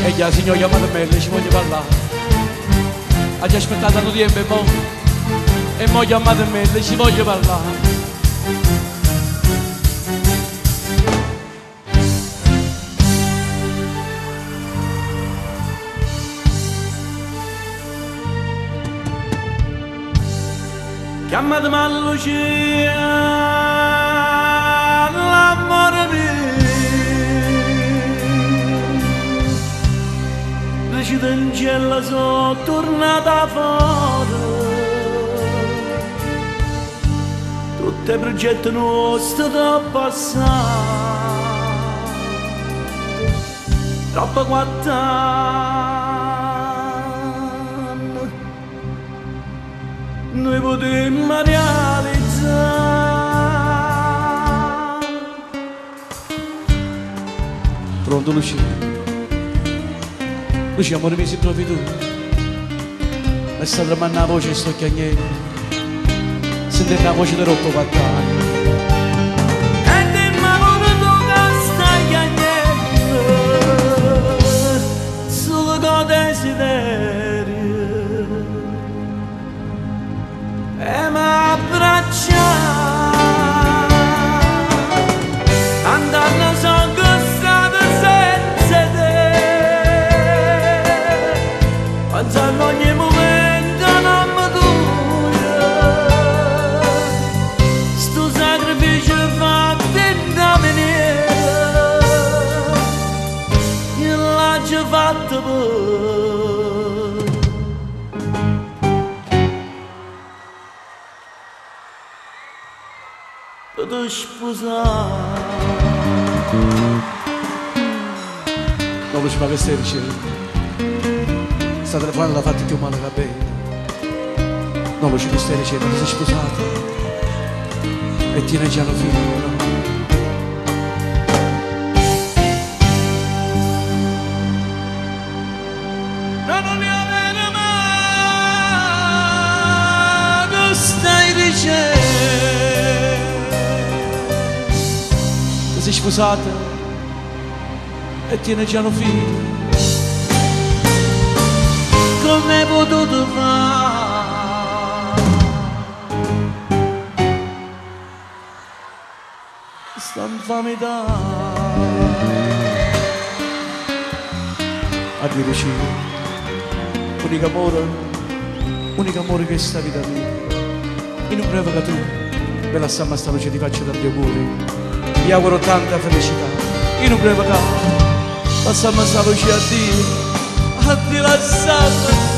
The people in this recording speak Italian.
E già signor chiamato me, ci voglio parlare. Ha già aspettato tanto tempo e mo chiamato me, ci voglio parlare. Chiamatemi a Lucia, l'amore mio, luce del cielo sono tornata fuori, tutti i progetti nostri da passare, troppo quattro noi potremmo realizzare. Pronto Lucia? Lucia, amore mio, si trovi tu? Mi sta tremando la voce e sto chiagnendo. Sentendo la voce di Rocco Pattani. E dimmi pure tu che stai chiagnendo, solo con desiderio. E m'abbraccia andando sono stato senza te, pensando ogni momento non mi dura sto sacrificio fatto in da maniera io l'ho fatto per sposare. Non lo so, ma che stai dicendo? Sta telefonando l'ha fatto più male che bene. Non lo so, che stai dicendo? Ti sei sposato e tiene già un figlio, no? No, non li avere mai. Che stai dicendo? Sei sposata e tiene già un figlio. Come hai potuto fare? Sta infamità. Addio Lucia, unico amore che è sta vita mia. Io non credo che tu me la sta sta luce, ti faccio tanti auguri. Ti auguro tanta felicità. Io non credo che passiamo sta luce a Dio la salva.